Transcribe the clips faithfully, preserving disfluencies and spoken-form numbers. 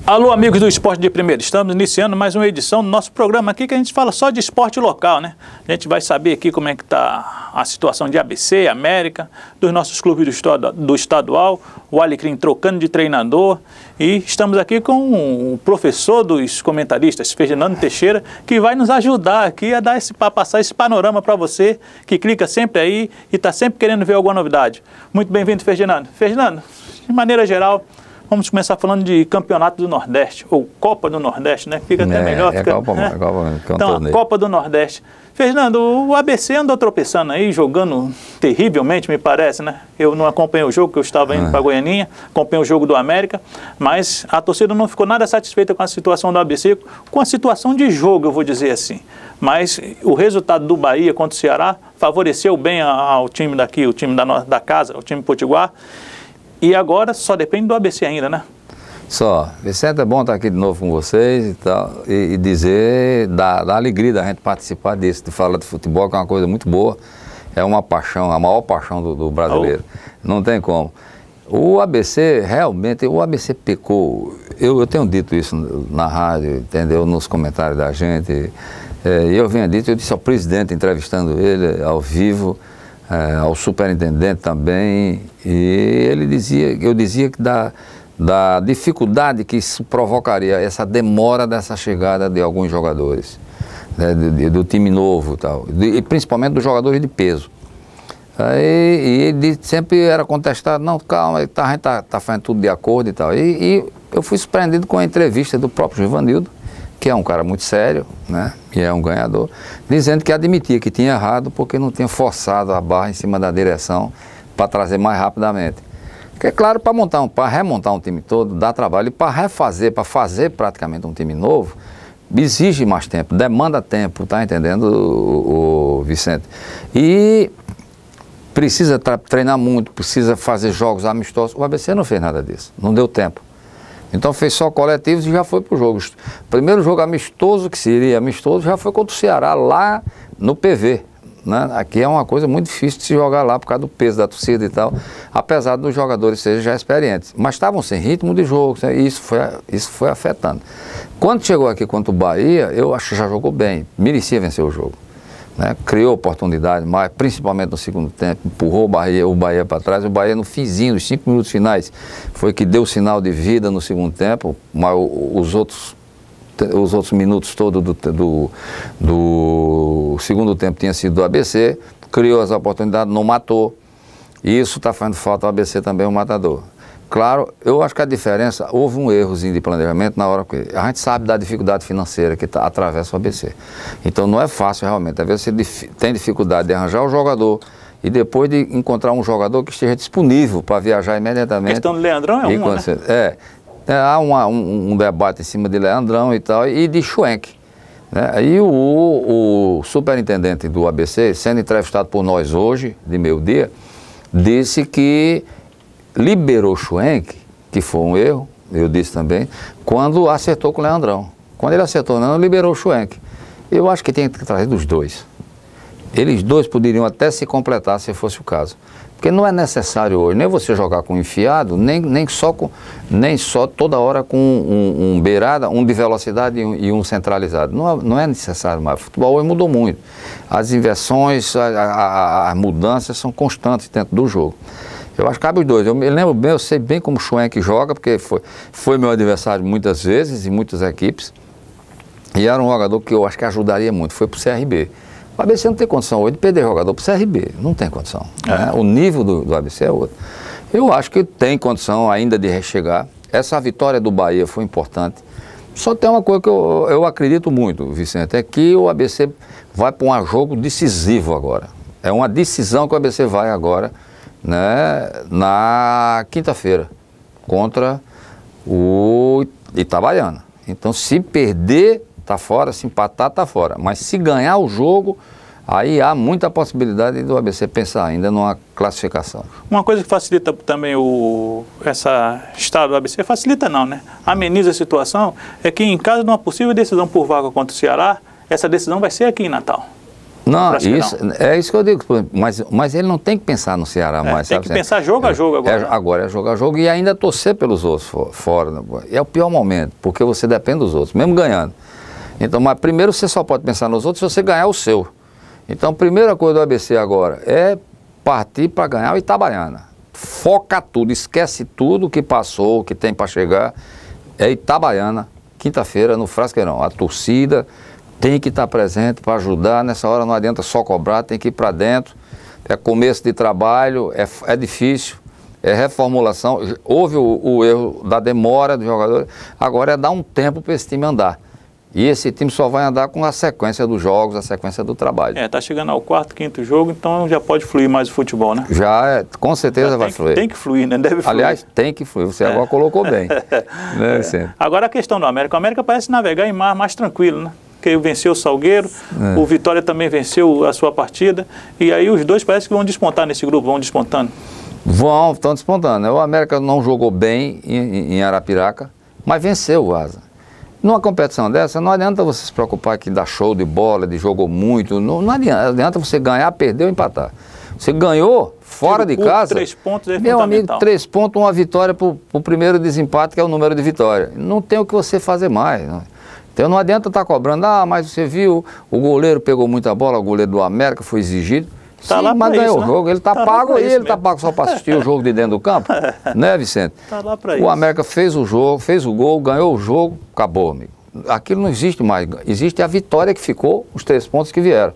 Alô, amigos do Esporte de Primeira, estamos iniciando mais uma edição do nosso programa aqui que a gente fala só de esporte local, né? A gente vai saber aqui como é que está a situação de A B C, América, dos nossos clubes do, estadu do estadual, o Alecrim trocando de treinador, e estamos aqui com o professor dos comentaristas, Ferdinando Teixeira, que vai nos ajudar aqui a dar esse, a passar esse panorama para você, que clica sempre aí e está sempre querendo ver alguma novidade. Muito bem-vindo, Ferdinando. Ferdinando, de maneira geral, vamos começar falando de Campeonato do Nordeste, ou Copa do Nordeste, né? Fica até é, melhor. É fica, Copa, né? é Copa, é então, a Copa do Nordeste. Fernando, o A B C andou tropeçando aí, jogando terrivelmente, me parece, né? Eu não acompanhei o jogo, porque eu estava indo ah. para Goianinha, acompanhei o jogo do América, mas a torcida não ficou nada satisfeita com a situação do A B C, com a situação de jogo, eu vou dizer assim. Mas o resultado do Bahia contra o Ceará favoreceu bem ao time daqui, o time da, da casa, o time potiguar. E agora só depende do A B C ainda, né? Só. Vicente, é bom estar aqui de novo com vocês e tal, e, e dizer da, da alegria da gente participar disso, de falar de futebol, que é uma coisa muito boa, é uma paixão, a maior paixão do, do brasileiro. Oh. Não tem como. O A B C, realmente, o A B C pecou, eu, eu tenho dito isso na rádio, entendeu, nos comentários da gente, é, eu venho dito, eu disse ao presidente, entrevistando ele ao vivo, é, ao superintendente também, e ele dizia, eu dizia que da... da dificuldade que isso provocaria, essa demora dessa chegada de alguns jogadores, né, do, do time novo e tal, e principalmente dos jogadores de peso. Aí, e ele sempre era contestado, não, calma, a gente está tá fazendo tudo de acordo e tal. E, e eu fui surpreendido com a entrevista do próprio Givanildo, que é um cara muito sério, né, e é um ganhador, dizendo que admitia que tinha errado porque não tinha forçado a barra em cima da direção para trazer mais rapidamente. Porque, é claro, para montar um, para remontar um time todo, dá trabalho. E para refazer, para fazer praticamente um time novo, exige mais tempo, demanda tempo, tá entendendo, o, o Vicente? E precisa treinar muito, precisa fazer jogos amistosos. O A B C não fez nada disso, não deu tempo. Então fez só coletivos e já foi para o jogo. O primeiro jogo amistoso, que seria amistoso, já foi contra o Ceará, lá no P V. Né? Aqui é uma coisa muito difícil de se jogar lá por causa do peso da torcida e tal, apesar dos jogadores serem já experientes, mas estavam sem ritmo de jogo, né? E isso foi, isso foi afetando. Quando chegou aqui contra o Bahia, eu acho que já jogou bem, merecia vencer o jogo, né? Criou oportunidade, mas principalmente no segundo tempo, empurrou o Bahia, o Bahia para trás. O Bahia no finzinho, nos cinco minutos finais, foi que deu sinal de vida no segundo tempo, mas os outros os outros minutos todos do, do, do segundo tempo tinha sido do A B C, criou as oportunidades, não matou, e isso está fazendo falta ao A B C também, um matador. Claro, eu acho que a diferença, houve um errozinho de planejamento na hora que a gente sabe da dificuldade financeira que tá, atravessa o A B C, então não é fácil realmente, às vezes você tem dificuldade de arranjar o jogador, e depois de encontrar um jogador que esteja disponível para viajar imediatamente. A questão do Leandrão é uma, né? É. É, há uma, um, um debate em cima de Leandrão e tal, e de Schwenk. Né? Aí o, o superintendente do A B C, sendo entrevistado por nós hoje, de meio-dia, disse que liberou Schwenk, que foi um erro, eu disse também, quando acertou com o Leandrão. Quando ele acertou, não, liberou o Schwenk. Eu acho que tem que trazer dos dois. Eles dois poderiam até se completar se fosse o caso. Porque não é necessário hoje nem você jogar com enfiado, nem, nem, só, com, nem só toda hora com um, um beirada, um de velocidade e um, e um centralizado. Não é, não é necessário mais. O futebol hoje mudou muito. As inversões, a, a, as mudanças são constantes dentro do jogo. Eu acho que cabe os dois. Eu me lembro bem, eu sei bem como o Schwenk joga, porque foi, foi meu adversário muitas vezes, em muitas equipes. E era um jogador que eu acho que ajudaria muito. Foi para o C R B. O A B C não tem condição hoje de perder jogador para o C R B, não tem condição. É. Né? O nível do, do A B C é outro. Eu acho que tem condição ainda de rechegar. Essa vitória do Bahia foi importante. Só tem uma coisa que eu, eu acredito muito, Vicente, é que o A B C vai para um jogo decisivo agora. É uma decisão que o A B C vai agora, né, na quinta-feira, contra o Itabaiana. Então, se perder, está fora, se empatar, está fora. Mas se ganhar o jogo, aí há muita possibilidade do A B C pensar ainda numa classificação. Uma coisa que facilita também o, essa estado do A B C, facilita não, né? Ameniza a situação, é que em caso de uma possível decisão por vaga contra o Ceará, essa decisão vai ser aqui em Natal. Não, isso, é isso que eu digo, mas, mas ele não tem que pensar no Ceará é, mais. Tem sabe? que pensar jogo a jogo agora. É, agora é jogo a jogo e ainda torcer pelos outros for, fora. Né? É o pior momento, porque você depende dos outros, mesmo ganhando. Então, mas primeiro você só pode pensar nos outros se você ganhar o seu. Então, a primeira coisa do A B C agora é partir para ganhar o Itabaiana. Foca tudo, esquece tudo que passou, que tem para chegar. É Itabaiana, quinta-feira, no Frasqueirão. A torcida tem que estar presente para ajudar. Nessa hora não adianta só cobrar, tem que ir para dentro. É começo de trabalho, é, é difícil, é reformulação. Houve o, o erro da demora do jogador. Agora é dar um tempo para esse time andar. E esse time só vai andar com a sequência dos jogos, a sequência do trabalho. É, tá chegando ao quarto, quinto jogo, então já pode fluir mais o futebol, né? Já, é, com certeza já vai tem fluir. Que, tem que fluir, né? Deve fluir. Aliás, tem que fluir. Você é. agora colocou bem. né, é. Agora a questão do América. O América parece navegar em mar mais tranquilo, né? Porque venceu o Salgueiro, é. o Vitória também venceu a sua partida. E aí os dois parece que vão despontar nesse grupo, vão despontando. Vão, estão despontando. O América não jogou bem em, em Arapiraca, mas venceu o Asa. Numa competição dessa, não adianta você se preocupar que dá show de bola, de jogou muito. Não, não adianta, adianta você ganhar, perder ou empatar. Você ganhou fora de casa. Três pontos é meu amigo, três pontos, uma vitória para o primeiro desempate, que é o número de vitória. Não tem o que você fazer mais. Né? Então não adianta estar tá cobrando, ah, mas você viu, o goleiro pegou muita bola, o goleiro do América foi exigido. Tá Sim, lá mas ganhou isso, o né? jogo, ele está tá pago e ele está mesmo. pago só para assistir o jogo de dentro do campo, né, Vicente? Tá lá para o isso. América fez o jogo, fez o gol, ganhou o jogo, acabou, amigo. Aquilo não existe mais, existe a vitória que ficou, os três pontos que vieram.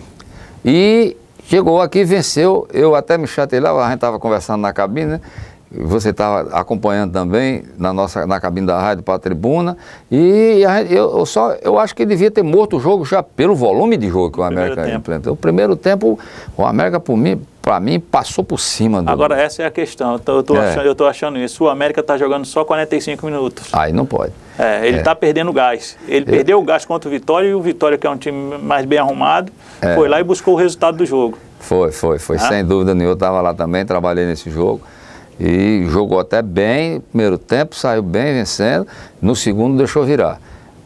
E chegou aqui, venceu, eu até me chatei lá, a gente estava conversando na cabine, né? Você estava acompanhando também na, nossa, na cabine da rádio para a tribuna, e a, eu, eu, só, eu acho que devia ter morto o jogo já pelo volume de jogo que o América implementou. O primeiro tempo, o América, por mim, para mim, passou por cima do... Agora, essa é a questão, eu estou é. achando, eu tô achando isso, o América está jogando só quarenta e cinco minutos. Aí não pode. É, ele está é. perdendo gás. Ele é. perdeu o gás contra o Vitória, e o Vitória, que é um time mais bem arrumado, é. foi lá e buscou o resultado do jogo. Foi, foi, foi, ah. sem dúvida nenhuma, eu estava lá também, trabalhei nesse jogo. E jogou até bem, no primeiro tempo, saiu bem vencendo, no segundo deixou virar.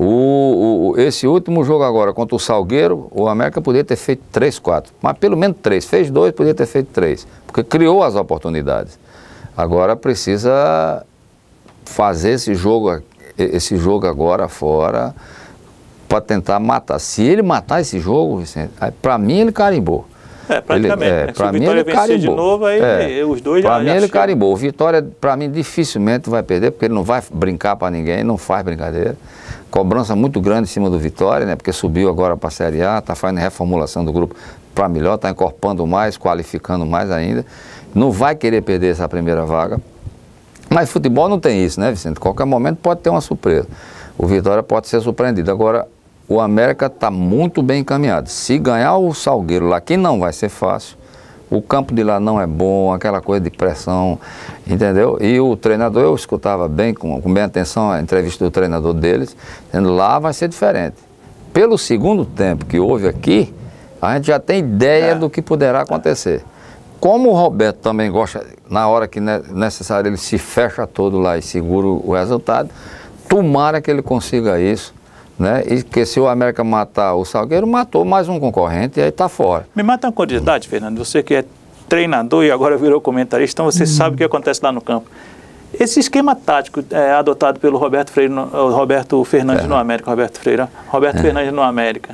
O, o, esse último jogo agora contra o Salgueiro, o América podia ter feito três, quatro, mas pelo menos três, fez dois, podia ter feito três, porque criou as oportunidades. Agora precisa fazer esse jogo, esse jogo agora fora para tentar matar. Se ele matar esse jogo, Vicente, para mim ele carimbou. É, praticamente. Ele, é, né? Se o mim, Vitória ele vencer de novo, aí é. os dois pra já Para mim, já ele chegam. carimbou. O Vitória, para mim, dificilmente vai perder, porque ele não vai brincar para ninguém, não faz brincadeira. Cobrança muito grande em cima do Vitória, né? Porque subiu agora para a Série A, está fazendo reformulação do grupo para melhor, está encorpando mais, qualificando mais ainda. Não vai querer perder essa primeira vaga. Mas futebol não tem isso, né, Vicente? Qualquer momento pode ter uma surpresa. O Vitória pode ser surpreendido. Agora, o América está muito bem encaminhado. Se ganhar o Salgueiro lá, que não vai ser fácil, o campo de lá não é bom, aquela coisa de pressão, entendeu? E o treinador, eu escutava bem, com, com bem atenção a entrevista do treinador deles, dizendo lá vai ser diferente. Pelo segundo tempo que houve aqui, a gente já tem ideia é. do que poderá acontecer. Como o Roberto também gosta, na hora que é necessário, ele se fecha todo lá e segura o resultado, tomara que ele consiga isso. Né? E que se o América matar o Salgueiro, matou mais um concorrente e aí está fora. Me mata uma curiosidade, Fernando. Você que é treinador e agora virou comentarista, então você hum. sabe o que acontece lá no campo. Esse esquema tático é, adotado pelo Roberto, Freire no, Roberto Fernandes é. no América, Roberto Freire, Roberto é. Fernandes no América,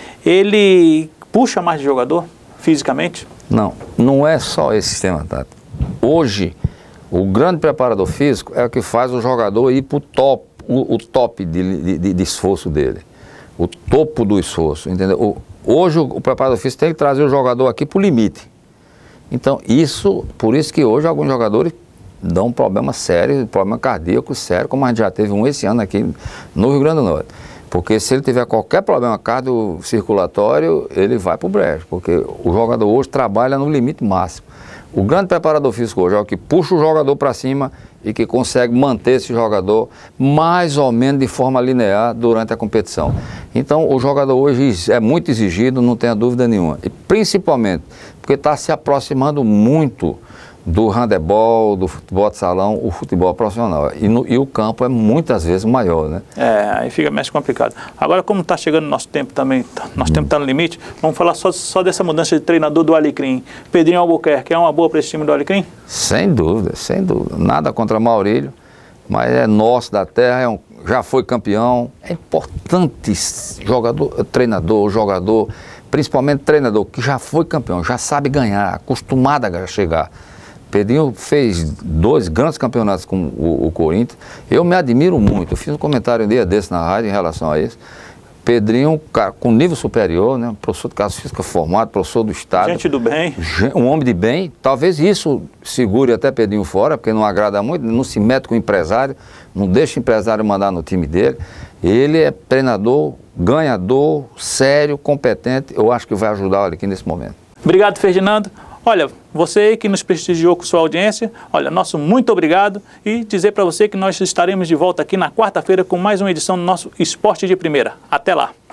ele puxa mais de jogador fisicamente? Não, não é só esse sistema tático. Hoje, o grande preparador físico é o que faz o jogador ir para o top. O, o top de, de, de esforço dele, o topo do esforço, entendeu? O, hoje o, o preparador físico tem que trazer o jogador aqui para o limite. Então, isso, por isso que hoje alguns jogadores dão um problema sério, problema cardíaco sério, como a gente já teve um esse ano aqui no Rio Grande do Norte. Porque se ele tiver qualquer problema cardiocirculatório, ele vai para o brejo, porque o jogador hoje trabalha no limite máximo. O grande preparador físico hoje é o que puxa o jogador para cima e que consegue manter esse jogador mais ou menos de forma linear durante a competição. Então, o jogador hoje é muito exigido, não tenha dúvida nenhuma. E principalmente porque está se aproximando muito do handebol, do futebol de salão, o futebol profissional. E, no, e o campo é muitas vezes maior, né? É, aí fica mais complicado. Agora, como está chegando o nosso tempo também, nosso hum. tempo está no limite, vamos falar só, só dessa mudança de treinador do Alecrim. Pedrinho Albuquerque, é uma boa para esse time do Alecrim? Sem dúvida, sem dúvida. Nada contra Maurílio, mas é nosso da terra, é um, já foi campeão. É importante jogador, treinador, jogador, principalmente treinador que já foi campeão, já sabe ganhar, acostumado a chegar. Pedrinho fez dois grandes campeonatos com o, o Corinthians. Eu me admiro muito. Eu fiz um comentário um dia desse na rádio em relação a isso. Pedrinho, cara, com nível superior, né? Professor de Educação Física formado, professor do Estado. Gente do bem. Um homem de bem. Talvez isso segure até Pedrinho fora, porque não agrada muito, não se mete com o empresário, não deixa o empresário mandar no time dele. Ele é treinador, ganhador, sério, competente. Eu acho que vai ajudar ele aqui nesse momento. Obrigado, Ferdinando. Olha, você aí que nos prestigiou com sua audiência, olha, nosso muito obrigado e dizer para você que nós estaremos de volta aqui na quarta-feira com mais uma edição do nosso Esporte de Primeira. Até lá!